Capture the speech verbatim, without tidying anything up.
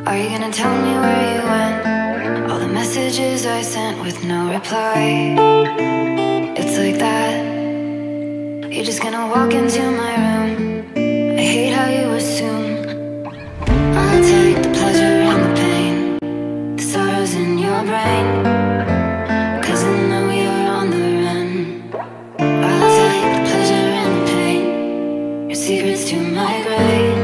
Are you gonna tell me where you went? All the messages I sent with no reply. It's like that. You're just gonna walk into my room. I hate how you assume I'll take the pleasure and the pain, the sorrows in your brain, 'cause I know you're on the run. I'll take the pleasure and the pain, your secrets to my grave.